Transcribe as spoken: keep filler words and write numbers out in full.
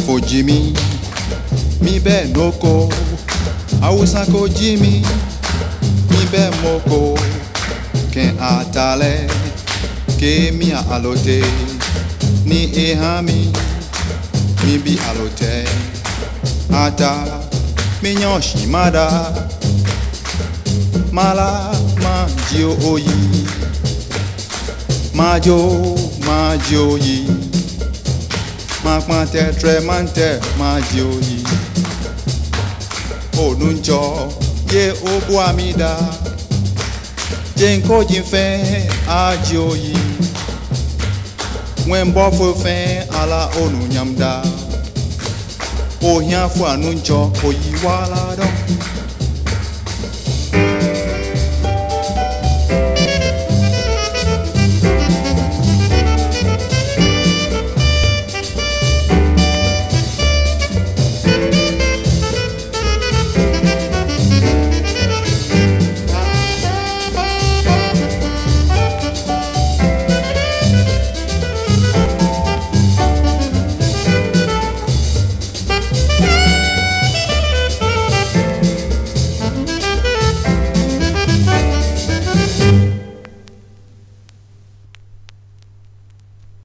for Jimmy, mi be noko. Awusa ko Jimmy, mi be moko. Ken atale, ke mi a alote. Ni ehami, mi bi alote. Ata, mi nyoshi mada. Mala, ma jio oyi. Majo, majo yi. Makmante tremante majioyi. O nuncho ye obu amida. Jenko jinfe ajioyi. When bofo fe ala onu nyamda. O hiafu anuncho oyi wala don.